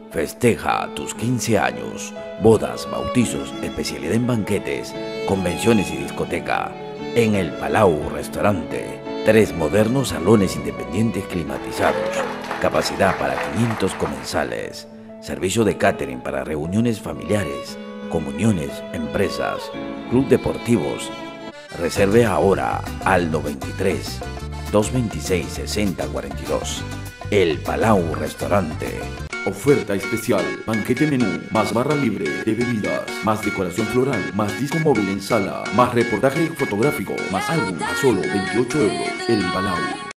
Festeja tus 15 años, bodas, bautizos, especialidad en banquetes, convenciones y discoteca en el Palau Restaurante. 3 modernos salones independientes climatizados, capacidad para 500 comensales, servicio de catering para reuniones familiares, comuniones, empresas, club deportivos. Reserve ahora al 93 226 6042. El Palau Restaurante. Oferta especial, banquete menú, más barra libre de bebidas, más decoración floral, más disco móvil en sala, más reportaje fotográfico, más álbum a solo 28 euros. El Palau.